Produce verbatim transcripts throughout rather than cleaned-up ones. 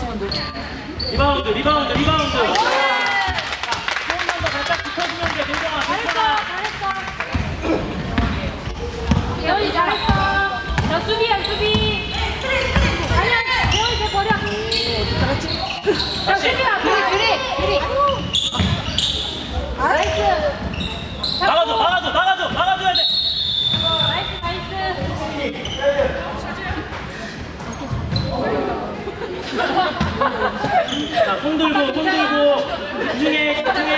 리바운드, 리바운드, 리바운드. 자, 조금만 더 살짝 붙어주면 돼, 민정아. 잘했어, 잘했어. 예원이 잘했어. 자, 수비야, 수비. 아니야, 예원이 쟤 버려. 자, 수비야, 그리, 그리, 그리. 나이스. 막아줘, 막아줘, 막아줘, 막아줘야 돼. 나이스, 나이스. 자, 손 들고, 손 들고. 집중해, 집중해.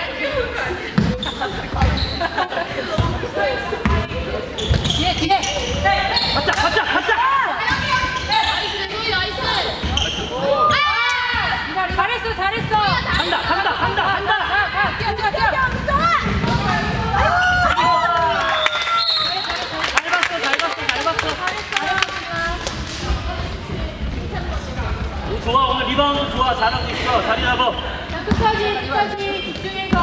뒤에, 뒤에. 바짝, 바짝, 바짝. 나이스, 소희 나이스. 잘했어, 잘했어. 간다, 간다, 간다, 간다. 가, 가, 뛰어, 뛰어, 뛰어. 잘 봤어, 잘 봤어, 잘 봤어. 오, 좋아, 오늘 리바운드 좋아, 잘하고 있어. 자리 잡아. 자, 끝까지, 끝까지 집중해서.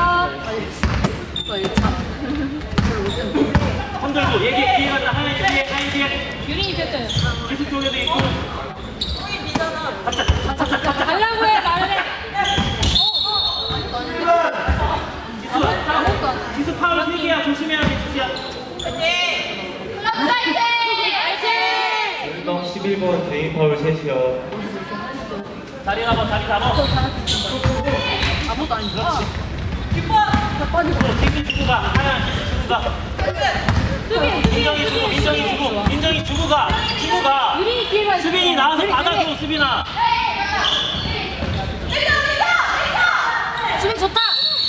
손 들고, 얘기, 뒤에 간다. 하나 뒤에, 하나 뒤에. 유린이 됐어요. 기수 쪽에도 있고. 바짝, 바짝, 바짝, 바짝. 달라고 해, 말을 해. 기수, 기수 파울 세 개야. 조심해야 돼, 기수야. 운동 십일 번 개인 파울 셋이요. 자리 잡아, 자리 잡아. 아무것도 아니죠? 기수 주고 가. 하나, 기수 주고 가. 수빈, 민정이 주고, 민정이 주고, 민정이 주고 가. 주고 가. 유린이 뒤에 가. 수빈이 나와서 받아줘, 수빈아. 수빈 좋다.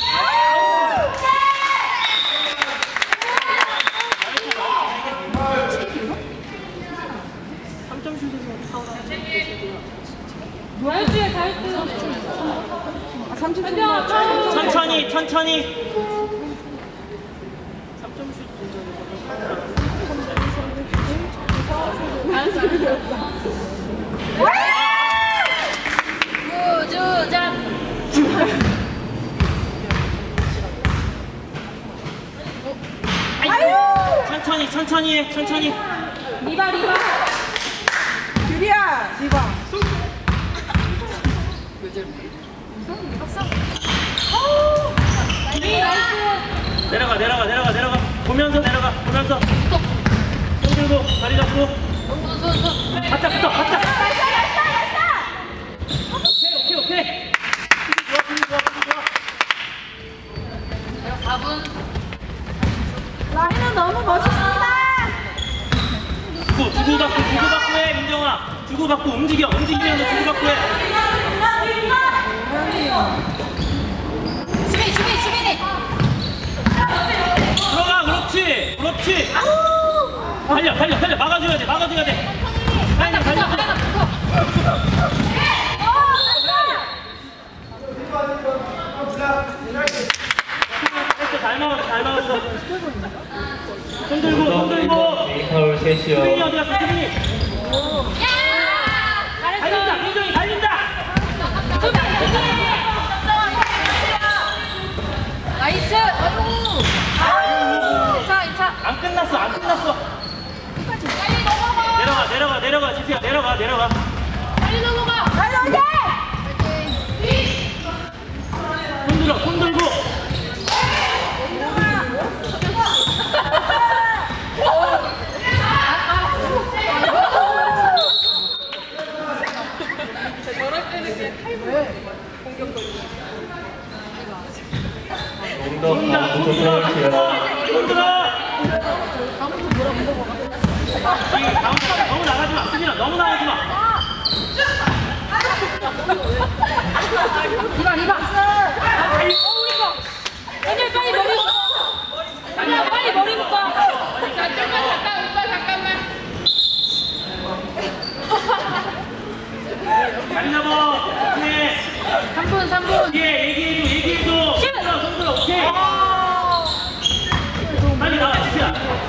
잘했어요, 잘했어요. 천천히, 천천히. 구주장. 천천히, 천천히 해, 천천히. 리바, 리바. 유리야, 리바. 유린이 나이스. 내려가, 내려가, 내려가, 내려가. 보면서 내려가, 보면서. 손 들고, 다리 잡고. 바짝 붙어, 바짝. 오케이, 오케이, 오케이. 좋아, 좋아, 좋아. 사 분. 라인은 너무 멋있습니다. 주고, 주고받고, 주고받고 해, 민정아. 주고받고, 움직여, 움직이면서 주고받고 해. 수빈, 수빈, 수빈이. 들어가, 그렇지, 그렇지. 달려, 달려, 달려. 막아줘야 돼, 막아줘야 돼. 달려, 달려, 달려. 잘 막았어, 잘 막았어. 손 들고, 손 들고. 개인 파울 셋이요. 수빈이 어디 갔어, 수빈이? 달린다, 잘했어. 민정이 달린다. 수빈, 수빈. 나이스. 자, 자. 안 끝났어, 안 끝났어. 내려가, 내려가, 내려가, 지수야, 내려가, 내려가. 빨리 넘어가. 빨리 오게! 손 들어, 손 들고. 운동 다음부터 들어올게요. 손 들어. 이 다음 번 너무 나가지 마, 수빈아, 너무 나가지 마. 리바, 리바. 어, 우리 거. 애들 빨리 머리 묶어. 빨리, 빨리 머리 묶어. 잠깐만, 잠깐, 오빠 잠깐만. 자리 잡아. 오케이. 삼 분, 삼 분. 예, 얘기해줘, 얘기해줘. 슛! 손 들어, 손 들어, 오케이. 빨리 나가, 지수야.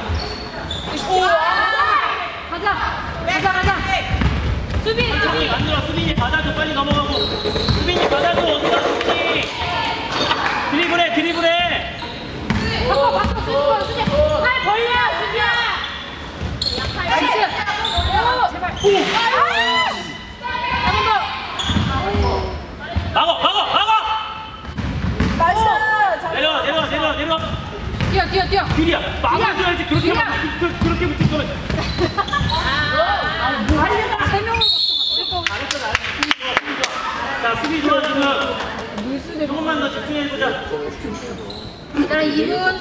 가자. 가자, 가자. 수빈, 수빈이 수빈. 만들어, 수빈이 받아줘, 빨리 넘어가고. 수빈이 받아줘, 어디가 수빈이. 드리블해, 드리블해. 바꿔, 바꿔, 수빈, 수빈. 팔 벌려, 수빈아. 나이스. 오, 제발. 오. 한 번 더. 규리야, 막아줘야지. 그렇게 규리야. 막, 그, 그렇게 붙일 거면. 하려다 세 명을 갖고 잘했어, 잘했어. 수비 좋아, 수비 좋아. 자, 수비 좋아, 지금. 조금만 더 집중해보자. 얘들아 이 분.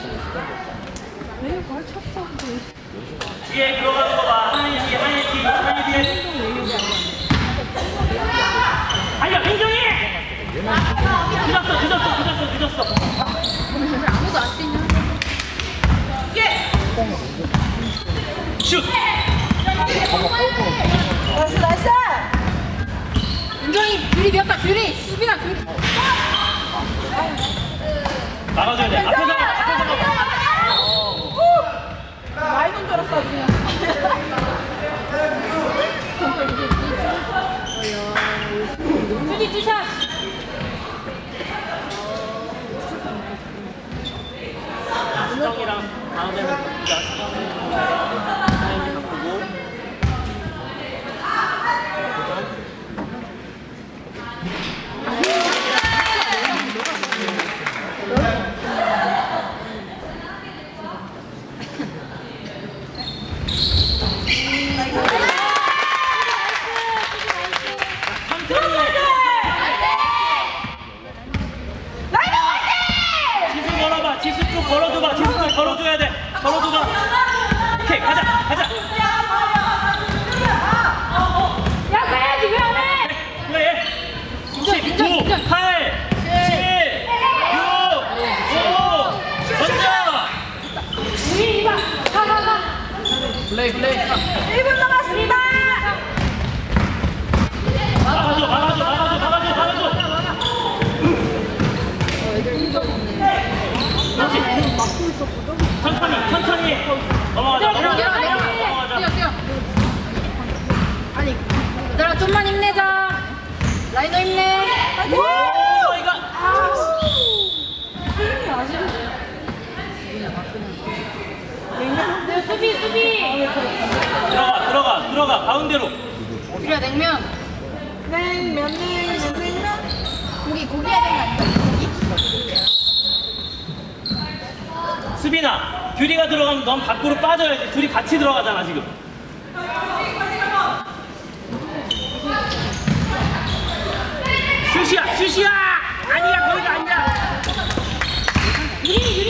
뒤에 들어가는 거 봐. 하이 뒤에, 하이 뒤에, 하이 뒤에. 달려, 민정이! 늦었어, 늦었어, 늦었어, 늦었어. 아무도 안 뛰냐? 슛! 나이스 나이스. 윤정이 귤이 비었다 귤이 수빈아 귤. 나가줘야 돼. 앞에 나가, 앞에 나가. 많이 논 줄 알았어 그냥. 수비 투샷. 수정이랑 다음에는 바꾸자. 수정이 바꾸고. 지수 걸어봐. 지수 쭉 걸어줘봐. 지수 쭉 걸어줘야 돼. 걸어줘봐. 오케이, 가자, 가자. 야 가야지 왜 안 해? 그래. 민정 민정 구, 민정. 팔, 칠, 육, 오, 던져. 우리 이봐 가가가. 일 분 남았습니다. 막아줘, 막아줘, 막아줘, 막아줘, 막아줘. 그렇지. 천천히, 천천히. 넘어가자, 내려가 넘어가자, 내려가 넘어가자. 뛰어 뛰어. 아니 얘들아 좀만 힘내자. 라이너 힘내. 오, 이거. 네, 수비 수비. 들어가, 들어가, 들어가. 가운데로. 우리가 냉면. 냉면 냉면 냉면. 고기 고기 해야 되는 거 아니야? 수빈아, 규리가 들어가면 넌 밖으로 빠져야지. 둘이 같이 들어가잖아, 지금. 슛이야, 슛이야! 아니야, 거기가 아니야. 우리